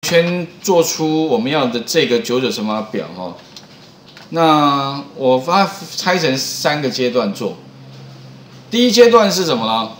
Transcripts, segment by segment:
圈做出我们要的这个99乘法表哈。那我把它拆成3个阶段做。第一阶段是什么呢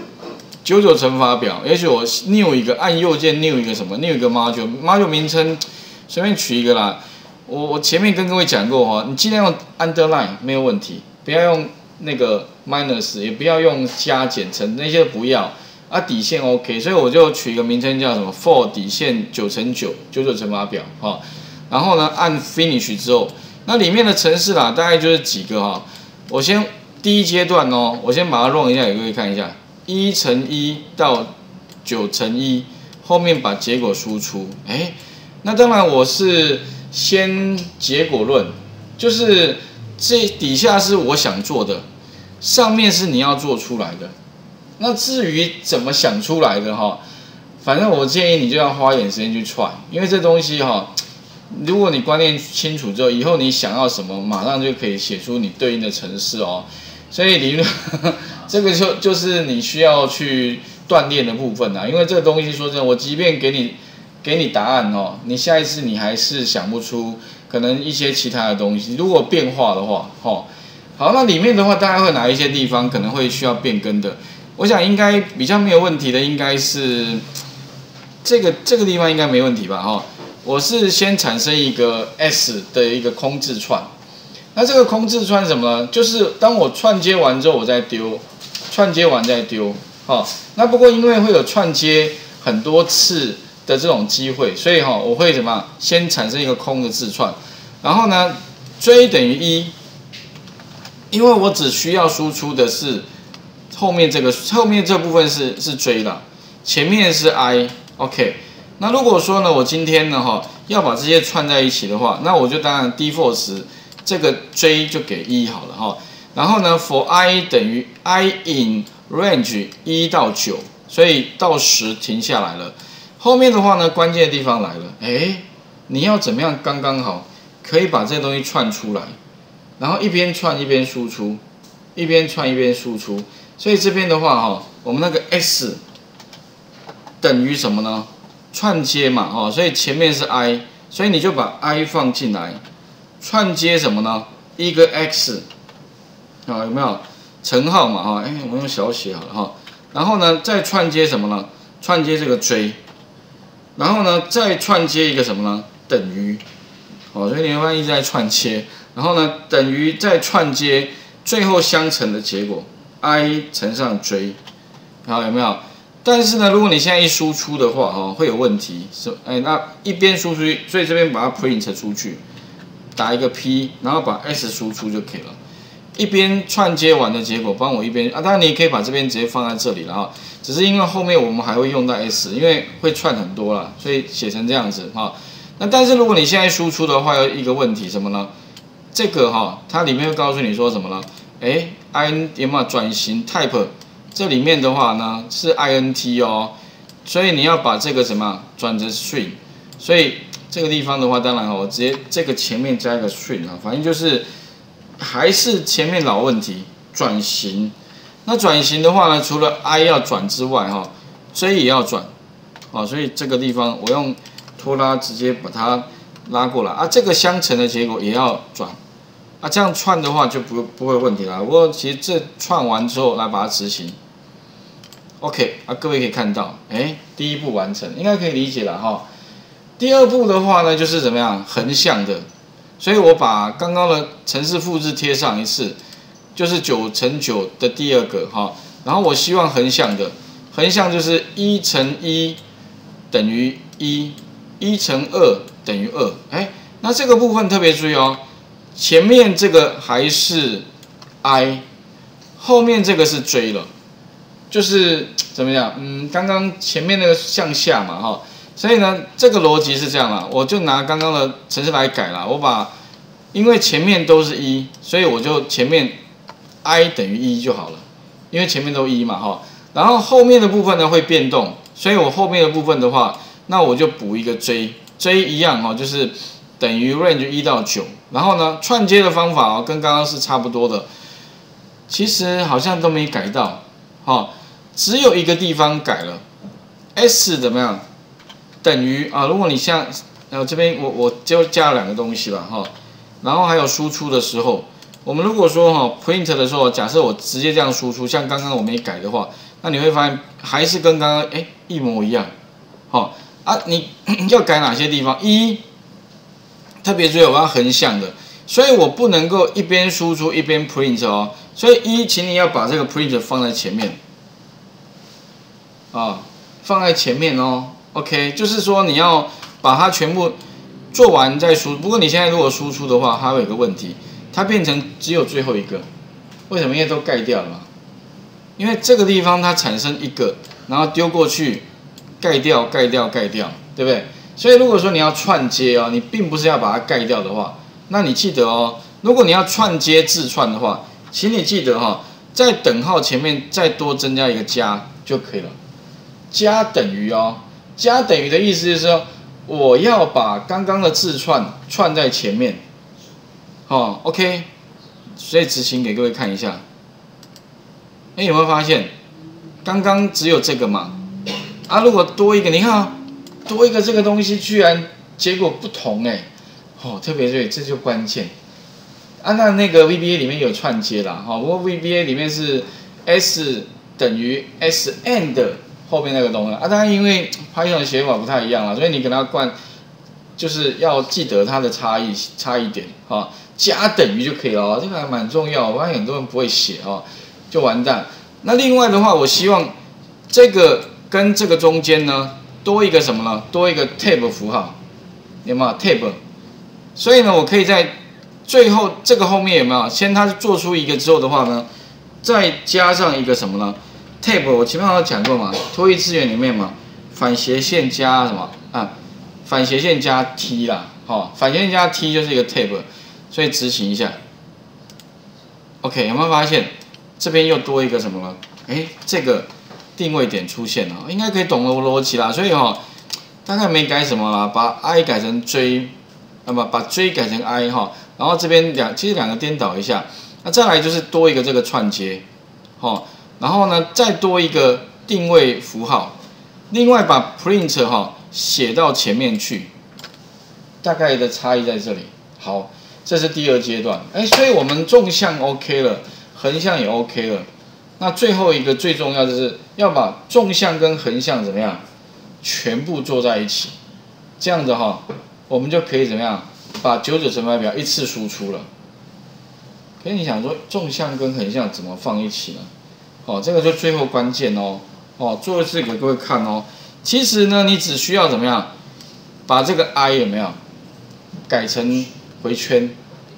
？99乘法表，也许我 new 一个，按右键 new 一个什么 ，new 一个 module 名称随便取一个啦。我前面跟各位讲过哈，你尽量用 underline 没有问题，不要用那个 minus， 也不要用加减乘那些不要。啊，底线 OK， 所以我就取一个名称叫什么 for 底线9乘9 99乘法表哈。然后呢，按 finish 之后，那里面的程式啦，大概就是几个哈。我先第一阶段哦，我先把它 run 一下，给各位看一下，1乘1到9乘1，后面把结果输出。那当然我是先结果论，就是这底下是我想做的，上面是你要做出来的。那至于怎么想出来的哈，反正我建议你就要花一点时间去try，因为这东西哈，如果你观念清楚之后，以后你想要什么，马上就可以写出你对应的程式哦。所以理论这个就是你需要去锻炼的部分啊，因为这个东西说真的，我即便给你答案哦，你下一次你还是想不出可能一些其他的东西。如果变化的话，好，那里面的话大概会哪一些地方可能会需要变更的？我想应该比较没有问题的，应该是这个地方应该没问题吧？我是先产生一个 S 的一个空字串，那这个空字串是什么呢？就是当我串接完之后，我再丢，串接完再丢。那不过因为会有串接很多次的这种机会，所以我会怎么样？先产生一个空的字串，然后呢，追等于1，因为我只需要输出的是。后面这部分是追啦，前面是 I，OK。那如果说呢，我今天呢要把这些串在一起的话，那我就当然 default 时这个追就给1好了然后呢 ，for I 等于 I in range 1到9，所以到10停下来了。后面的话呢，关键的地方来了，你要怎么样刚刚好可以把这个东西串出来，然后一边串一边输出，一边串一边输出。所以这边的话我们那个 S 等于什么呢？串接嘛所以前面是 I， 所以你就把 I 放进来，串接什么呢？一个 X 有没有乘号嘛我们用小写好了然后呢再串接什么呢？串接这个追，然后呢再串接一个什么呢？等于所以你会发现一直在串接，然后呢等于再串接，最后相乘的结果。I 乘上追，有没有？但是呢，如果你现在一输出的话，会有问题。那一边输出，所以这边把它 print 出去，打一个 P， 然后把 S 输出就可以了。一边串接完的结果，帮我一边当然你也可以把这边直接放在这里了只是因为后面我们还会用到 S， 因为会串很多啦，所以写成这样子那但是如果你现在输出的话，有一个问题什么呢？这个它里面会告诉你说什么呢？IN 有没有转型 type？ 这里面的话呢是 INT 所以你要把这个什么转成 string， 所以这个地方的话，当然我直接这个前面加一个 string 反正就是还是前面老问题，转型。那转型的话呢，除了 I 要转之外追也要转所以这个地方我用拖拉直接把它拉过来这个相乘的结果也要转。这样串的话就不会有问题啦。不过其实这串完之后来把它执行 ，OK 各位可以看到，第一步完成，应该可以理解了第二步的话呢，就是怎么样横向的，所以我把刚刚的程式复制贴上一次，就是9乘9的第二个然后我希望横向的，横向就是1乘1等于1，1乘2等于2，那这个部分特别注意前面这个还是 I， 后面这个是追了，就是怎么样？刚刚前面那个向下嘛所以呢，这个逻辑是这样啦，我就拿刚刚的程式来改啦，我把因为前面都是1，所以我就前面 I 等于1就好了，因为前面都1嘛然后后面的部分呢会变动，所以我后面的部分的话，那我就补一个追一样就是等于 range 1到9。然后呢，串接的方法跟刚刚是差不多的，其实好像都没改到只有一个地方改了 ，S 怎么样？ 等于啊，如果你像这边我就加了2个东西了哈，然后还有输出的时候，我们如果说print 的时候，假设我直接这样输出，像刚刚我没改的话，那你会发现还是跟刚刚一模一样，你要改哪些地方？特别注意我要横向的，所以我不能够一边输出一边 print 哦，所以请你要把这个 print 放在前面，放在前面哦 ，OK， 就是说你要把它全部做完再输。不过你现在如果输出的话，它会有个问题，它变成只有最后一个，为什么？因为都盖掉了嘛，因为这个地方它产生一个，然后丢过去，盖掉，对不对？所以如果说你要串接你并不是要把它盖掉的话，那你记得如果你要串接字串的话，请你记得在等号前面再多增加一个加就可以了。加等于加等于的意思是说，我要把刚刚的字串在前面，OK， 所以执行给各位看一下。有没有发现，刚刚只有这个嘛？如果多一个，你看多一个这个东西，居然结果不同特别对，这就关键。那个 VBA 里面有串接啦，不过 VBA 里面是 S 等于 S and 后面那个东西当然因为 Python 的写法不太一样啦，所以你给它就是要记得它的差异点加等于就可以了这个还蛮重要，我发现很多人不会写就完蛋。那另外的话，我希望这个跟这个中间呢多一个什么呢？多一个 tab 符号，有没有 tab？ 所以呢，我可以在最后这个后面有没有？先它做出一个之后的话呢，再加上一个什么呢 ？tab 我前面有讲过嘛，脱衣资源里面嘛，反斜线加什么反斜线加 t 啦，反斜线加 t 就是一个 tab， 所以执行一下。OK， 有没有发现这边又多一个什么了？这个定位点出现了，应该可以懂我逻辑啦。所以大概没改什么啦，把 i 改成 j， 把 j 改成 i 然后这边其实两个颠倒一下。那再来就是多一个这个串接，然后呢再多一个定位符号，另外把 print 写到前面去，大概的差异在这里。好，这是第2阶段。所以我们纵向 OK 了，横向也 OK 了。那最后一个最重要就是要把纵向跟横向怎么样，全部做在一起，这样子我们就可以怎么样，把99乘法表一次输出了。可是你想说纵向跟横向怎么放一起呢？这个就最后关键做一次给各位看其实呢，你只需要怎么样，把这个 i 有没有改成回圈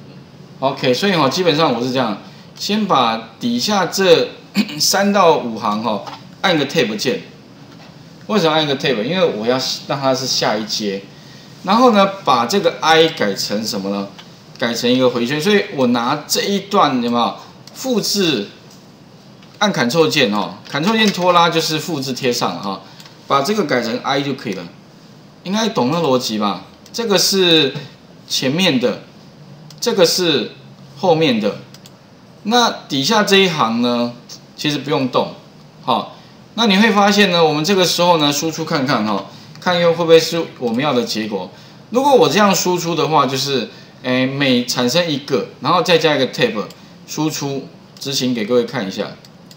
？OK， 所以基本上我是这样，先把底下这3到5行按个 Tab 键。为什么按一个 Tab？ 因为我要让它是下一阶。然后呢，把这个 i 改成什么呢？改成一个回圈。所以我拿这一段有没有复制？按 Ctrl 键Ctrl 键拖拉就是复制贴上了把这个改成 i 就可以了。应该懂那逻辑吧？这个是前面的，这个是后面的。那底下这一行呢，其实不用动，那你会发现呢，我们这个时候呢，输出看看看又会不会是我们要的结果。如果我这样输出的话，就是每产生一个，然后再加一个 tab 输出，执行给各位看一下，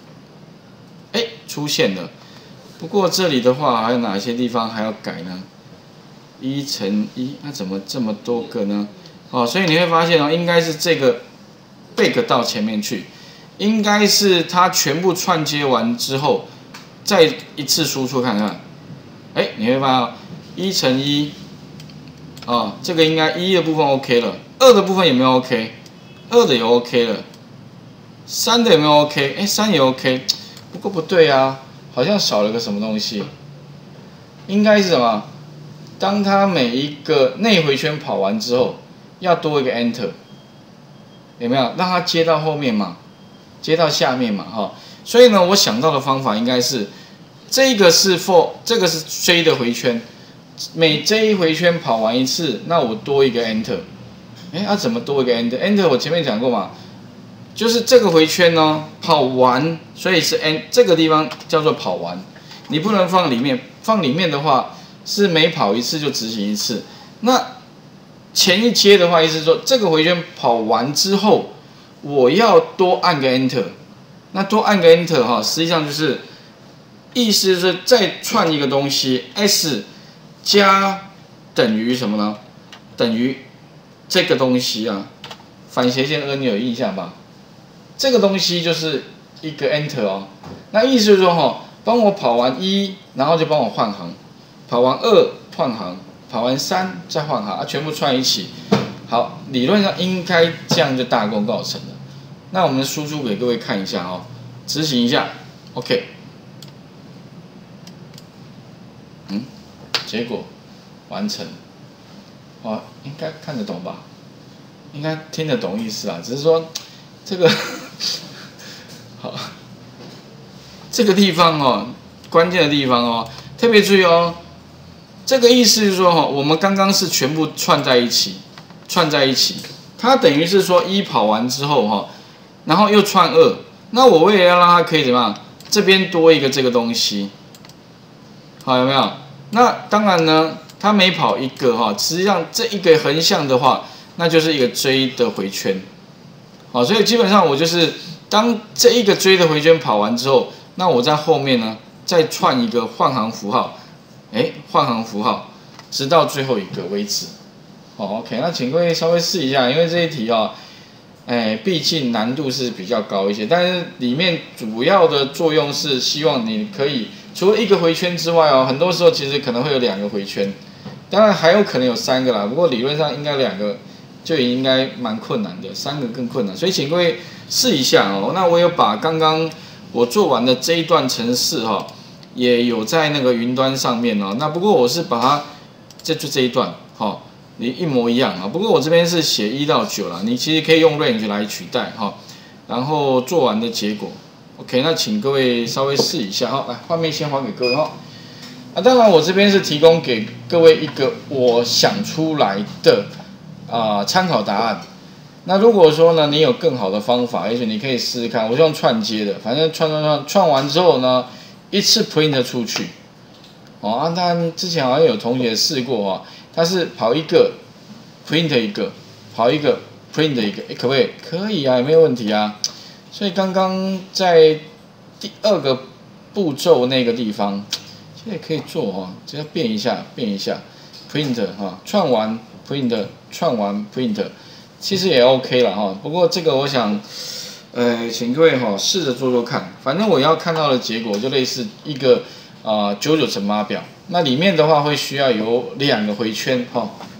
出现了。不过这里的话，还有哪些地方还要改呢？1乘1，那怎么这么多个呢？所以你会发现应该是这个 back 到前面去，应该是它全部串接完之后，再一次输出看看。你会发现1乘1，这个应该1的部分 OK 了，2的部分有没有 OK？2的也 OK 了，3的有没有 OK？3也 OK， 不过不对啊，好像少了个什么东西。应该是什么？当它每一个内回圈跑完之后，要多一个 Enter， 有没有？让它接到后面嘛，接到下面嘛，所以呢，我想到的方法应该是，这个是 for， 这个是 J 的回圈，每 J 回圈跑完一次，那我多一个 Enter。怎么多一个 Enter？Enter 我前面讲过嘛，就是这个回圈跑完，所以是这个地方叫做跑完，你不能放里面，放里面的话， 是每跑一次就执行一次。那前一阶的话，意思是说这个回圈跑完之后，我要多按个 Enter。那多按个 Enter 哈，实际上就是意思是再串一个东西 S 加等于什么呢？等于这个东西啊，反斜线2你有印象吧？这个东西就是一个 Enter 哦。那意思就是说哈，帮我跑完1，然后就帮我换行，跑完2换行，跑完3再换行，全部串一起。好，理论上应该这样就大功告成了。那我们输出给各位看一下哦，执行一下 ，OK。结果完成，哦，应该看得懂吧？应该听得懂意思啊，只是说这个好，这个地方哦，关键的地方哦，特别注意哦。这个意思就是说哈，我们刚刚是全部串在一起，它等于是说1跑完之后哈，然后又串2，那我为了要让它可以怎么样，这边多一个这个东西，好有没有？那当然呢，它每跑一个哈，实际上这一个横向的话，那就是一个追的回圈，好，所以基本上我就是当这一个追的回圈跑完之后，那我在后面呢再串一个换行符号，换行符号，直到最后一个为止。好 ，OK， 那请各位稍微试一下，因为这一题啊，毕竟难度是比较高一些，但是里面主要的作用是希望你可以。除了一个回圈之外哦，很多时候其实可能会有2个回圈，当然还有可能有3个啦。不过理论上应该2个就应该蛮困难的，3个更困难。所以请各位试一下哦。那我有把刚刚我做完的这一段程式哈，也有在那个云端上面哦。那不过我是把它就这一段哈，你一模一样啊。不过我这边是写1到9啦，你其实可以用 range 来取代哈。然后做完的结果。OK， 那请各位稍微试一下哈，来画面先还给各位哈。当然我这边是提供给各位一个我想出来的参考答案。那如果说呢，你有更好的方法，也许你可以试试看。我是用串接的，反正串完之后呢，一次 print 出去。当然之前好像有同学试过哈，他是跑一个 print 一个，跑一个 print 一个，可不可以？可以啊，也没有问题啊。所以刚刚在第2个步骤那个地方，现在可以做哈，只要变一下 ，print 哈，串完 print， 串完 print， 其实也 OK 了哈。不过这个我想，请各位哈试着做做看，反正我要看到的结果就类似一个99乘8表，那里面的话会需要有2个回圈哈，